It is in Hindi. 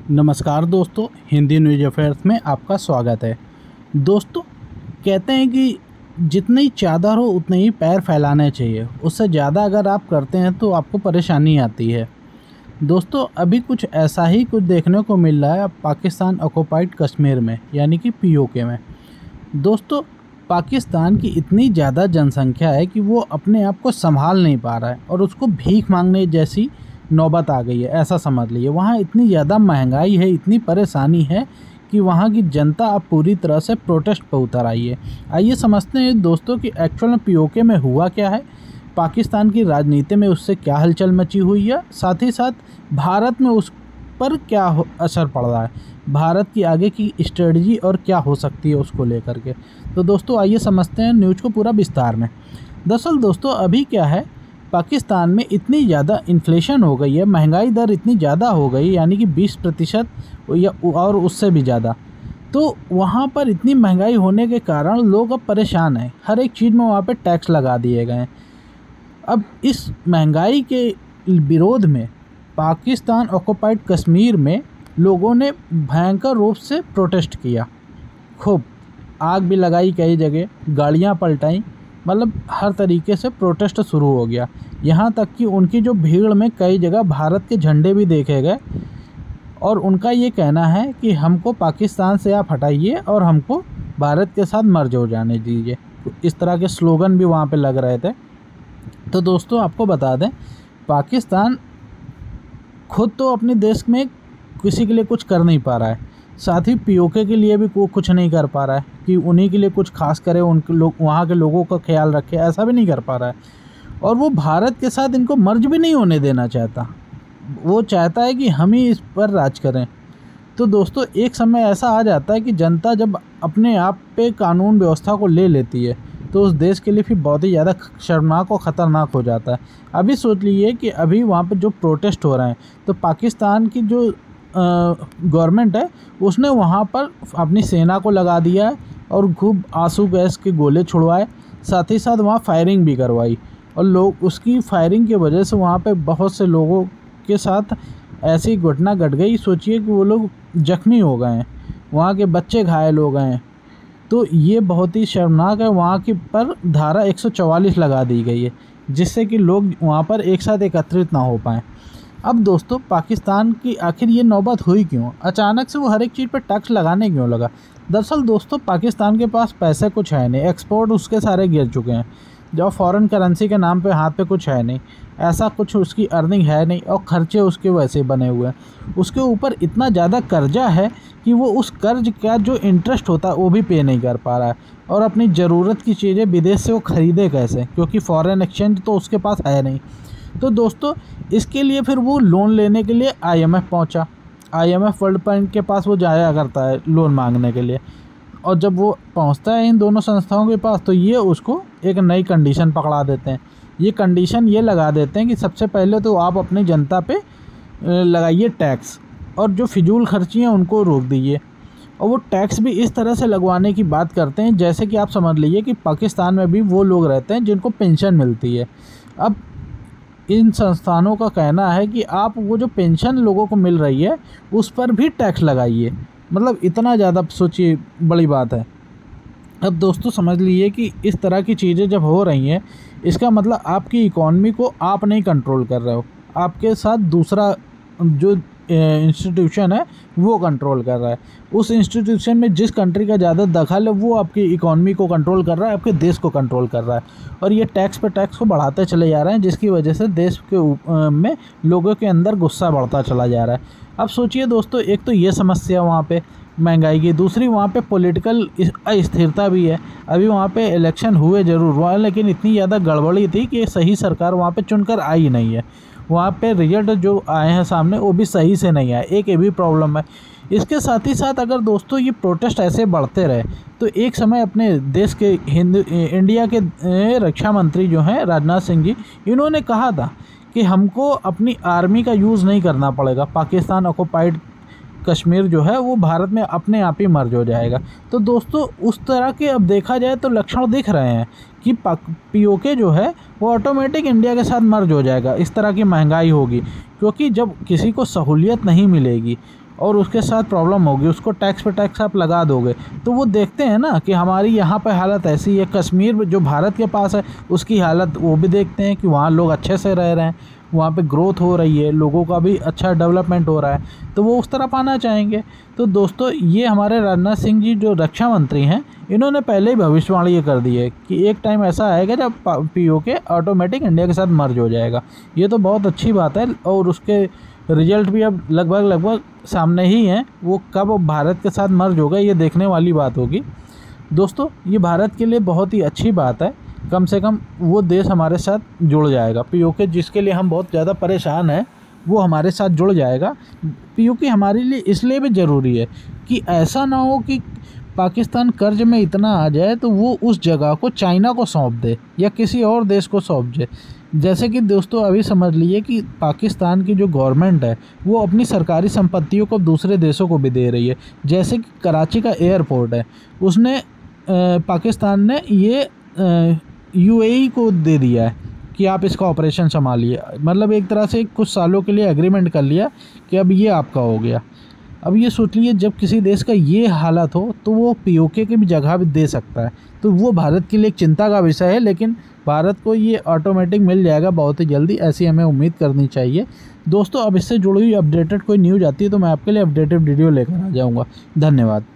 नमस्कार दोस्तों, हिंदी न्यूज़ अफेयर्स में आपका स्वागत है। दोस्तों, कहते हैं कि जितनी चादर हो उतने ही पैर फैलाने चाहिए। उससे ज़्यादा अगर आप करते हैं तो आपको परेशानी आती है। दोस्तों, अभी कुछ ऐसा ही कुछ देखने को मिल रहा है पाकिस्तान ऑक्युपाइड कश्मीर में, यानी कि पीओके में। दोस्तों, पाकिस्तान की इतनी ज़्यादा जनसंख्या है कि वो अपने आप को संभाल नहीं पा रहा है और उसको भीख मांगने जैसी नौबत आ गई है, ऐसा समझ लीजिए। वहाँ इतनी ज़्यादा महंगाई है, इतनी परेशानी है कि वहाँ की जनता अब पूरी तरह से प्रोटेस्ट पर उतर आई है। आइए समझते हैं दोस्तों कि एक्चुअल में पीओके में हुआ क्या है, पाकिस्तान की राजनीति में उससे क्या हलचल मची हुई है, साथ ही साथ भारत में उस पर क्या असर पड़ रहा है, भारत की आगे की स्ट्रेटजी और क्या हो सकती है उसको लेकर के। तो दोस्तों आइए समझते हैं न्यूज़ को पूरा विस्तार में। दरअसल दोस्तों अभी क्या है, पाकिस्तान में इतनी ज़्यादा इन्फ्लेशन हो गई है, महंगाई दर इतनी ज़्यादा हो गई, यानी कि 20% या और उससे भी ज़्यादा। तो वहाँ पर इतनी महंगाई होने के कारण लोग अब परेशान हैं। हर एक चीज़ में वहाँ पे टैक्स लगा दिए गए हैं। अब इस महंगाई के विरोध में पाकिस्तान ऑक्युपाइड कश्मीर में लोगों ने भयंकर रूप से प्रोटेस्ट किया। खूब आग भी लगाई, कई जगह गाड़ियाँ पलटाई, मतलब हर तरीके से प्रोटेस्ट शुरू हो गया। यहाँ तक कि उनकी जो भीड़ में कई जगह भारत के झंडे भी देखे गए और उनका ये कहना है कि हमको पाकिस्तान से आप हटाइए और हमको भारत के साथ मर्ज हो जाने दीजिए। इस तरह के स्लोगन भी वहाँ पे लग रहे थे। तो दोस्तों आपको बता दें, पाकिस्तान खुद तो अपने देश में किसी के लिए कुछ कर नहीं पा रहा है, साथ ही पीओके के लिए भी कुछ नहीं कर पा रहा है कि उन्हीं के लिए कुछ खास करे, उनके लोग वहाँ के लोगों का ख्याल रखे, ऐसा भी नहीं कर पा रहा है। और वो भारत के साथ इनको मर्ज भी नहीं होने देना चाहता। वो चाहता है कि हम ही इस पर राज करें। तो दोस्तों एक समय ऐसा आ जाता है कि जनता जब अपने आप पे कानून व्यवस्था को ले लेती है तो उस देश के लिए फिर बहुत ही ज़्यादा शर्मनाक और ख़तरनाक हो जाता है। अभी सोच लीजिए कि अभी वहाँ पर जो प्रोटेस्ट हो रहे हैं, तो पाकिस्तान की जो गवर्नमेंट है उसने वहाँ पर अपनी सेना को लगा दिया है और खूब आंसू गैस के गोले छुड़वाए, साथ ही साथ वहाँ फायरिंग भी करवाई। और लोग उसकी फायरिंग की वजह से वहाँ पे बहुत से लोगों के साथ ऐसी घटना घट गई, सोचिए कि वो लोग जख्मी हो गए हैं, वहाँ के बच्चे घायल हो गए हैं। तो ये बहुत ही शर्मनाक है। वहाँ की पर धारा 144 लगा दी गई है जिससे कि लोग वहाँ पर एक साथ एकत्रित ना हो पाएँ। अब दोस्तों पाकिस्तान की आखिर ये नौबत हुई क्यों, अचानक से वो हर एक चीज़ पर टैक्स लगाने क्यों लगा? दरअसल दोस्तों पाकिस्तान के पास पैसे कुछ है नहीं, एक्सपोर्ट उसके सारे गिर चुके हैं, जो फॉरेन करेंसी के नाम पे हाथ पे कुछ है नहीं, ऐसा कुछ उसकी अर्निंग है नहीं और खर्चे उसके वैसे बने हुए हैं। उसके ऊपर इतना ज़्यादा कर्जा है कि वो उस कर्ज का जो इंटरेस्ट होता है वो भी पे नहीं कर पा रहा है और अपनी ज़रूरत की चीज़ें विदेश से वो ख़रीदे कैसे, क्योंकि फॉरेन एक्सचेंज तो उसके पास है नहीं। तो दोस्तों इसके लिए फिर वो लोन लेने के लिए आईएमएफ पहुंचा। आईएमएफ वर्ल्ड बैंक के पास वो जाया करता है लोन मांगने के लिए, और जब वो पहुंचता है इन दोनों संस्थाओं के पास तो ये उसको एक नई कंडीशन पकड़ा देते हैं। ये कंडीशन ये लगा देते हैं कि सबसे पहले तो आप अपनी जनता पे लगाइए टैक्स और जो फिजूल खर्ची हैं उनको रोक दीजिए। और वो टैक्स भी इस तरह से लगवाने की बात करते हैं जैसे कि आप समझ लीजिए कि पाकिस्तान में भी वो लोग रहते हैं जिनको पेंशन मिलती है। अब इन संस्थानों का कहना है कि आप वो जो पेंशन लोगों को मिल रही है उस पर भी टैक्स लगाइए। मतलब इतना ज़्यादा सोचिए, बड़ी बात है। अब दोस्तों समझ लीजिए कि इस तरह की चीज़ें जब हो रही हैं, इसका मतलब आपकी इकॉनमी को आप नहीं कंट्रोल कर रहे हो, आपके साथ दूसरा जो इंस्टीट्यूशन है वो कंट्रोल कर रहा है। उस इंस्टीट्यूशन में जिस कंट्री का ज़्यादा दखल है वो आपकी इकॉनमी को कंट्रोल कर रहा है, आपके देश को कंट्रोल कर रहा है। और ये टैक्स पे टैक्स को बढ़ाते चले जा रहे हैं जिसकी वजह से देश के में लोगों के अंदर गुस्सा बढ़ता चला जा रहा है। अब सोचिए दोस्तों, एक तो ये समस्या वहाँ पे महंगाई की, दूसरी वहाँ पे पॉलिटिकल अस्थिरता भी है। अभी वहाँ पे इलेक्शन हुए ज़रूर हुआ, लेकिन इतनी ज़्यादा गड़बड़ी थी कि सही सरकार वहाँ पे चुनकर आई नहीं है। वहाँ पे रिजल्ट जो आए हैं सामने वो भी सही से नहीं आए, एक ये भी प्रॉब्लम है। इसके साथ ही साथ अगर दोस्तों ये प्रोटेस्ट ऐसे बढ़ते रहे तो एक समय अपने देश के इंडिया के रक्षा मंत्री जो हैं राजनाथ सिंह जी, इन्होंने कहा था कि हमको अपनी आर्मी का यूज़ नहीं करना पड़ेगा, पाकिस्तान ऑक्युपाइड कश्मीर जो है वो भारत में अपने आप ही मर्ज हो जाएगा। तो दोस्तों उस तरह के अब देखा जाए तो लक्षण दिख रहे हैं कि पीओके जो है वो ऑटोमेटिक इंडिया के साथ मर्ज हो जाएगा। इस तरह की महंगाई होगी, क्योंकि जब किसी को सहूलियत नहीं मिलेगी और उसके साथ प्रॉब्लम होगी, उसको टैक्स पे टैक्स आप लगा दोगे, तो वो देखते हैं ना कि हमारी यहाँ पे हालत ऐसी है। कश्मीर जो भारत के पास है उसकी हालत वो भी देखते हैं कि वहाँ लोग अच्छे से रह रहे हैं, वहाँ पे ग्रोथ हो रही है, लोगों का भी अच्छा डेवलपमेंट हो रहा है, तो वो उस तरफ आना चाहेंगे। तो दोस्तों ये हमारे राजनाथ सिंह जी जो रक्षा मंत्री हैं, इन्होंने पहले ही भविष्यवाणी ये कर दी है कि एक टाइम ऐसा आएगा जब पीओके ऑटोमेटिक इंडिया के साथ मर्ज हो जाएगा। ये तो बहुत अच्छी बात है और उसके रिजल्ट भी अब लगभग सामने ही हैं। वो कब भारत के साथ मर्ज होगा ये देखने वाली बात होगी। दोस्तों ये भारत के लिए बहुत ही अच्छी बात है, कम से कम वो देश हमारे साथ जुड़ जाएगा। पीओके जिसके लिए हम बहुत ज़्यादा परेशान हैं वो हमारे साथ जुड़ जाएगा। पीओके हमारे लिए इसलिए भी ज़रूरी है कि ऐसा ना हो कि पाकिस्तान कर्ज में इतना आ जाए तो वो उस जगह को चाइना को सौंप दे या किसी और देश को सौंप दे। जैसे कि दोस्तों अभी समझ लीजिए कि पाकिस्तान की जो गवर्नमेंट है वो अपनी सरकारी संपत्तियों को दूसरे देशों को भी दे रही है। जैसे कि कराची का एयरपोर्ट है, उसने पाकिस्तान ने ये यूएई को दे दिया है कि आप इसका ऑपरेशन संभालिए। मतलब एक तरह से कुछ सालों के लिए एग्रीमेंट कर लिया कि अब ये आपका हो गया। अब ये सोच लीजिए जब किसी देश का ये हालत हो तो वो पीओके की भी जगह भी दे सकता है, तो वो भारत के लिए एक चिंता का विषय है। लेकिन भारत को ये ऑटोमेटिक मिल जाएगा बहुत ही जल्दी, ऐसी हमें उम्मीद करनी चाहिए। दोस्तों अब इससे जुड़ी हुई अपडेटेड कोई न्यूज़ आती है तो मैं आपके लिए अपडेटेड वीडियो लेकर आ जाऊँगा। धन्यवाद।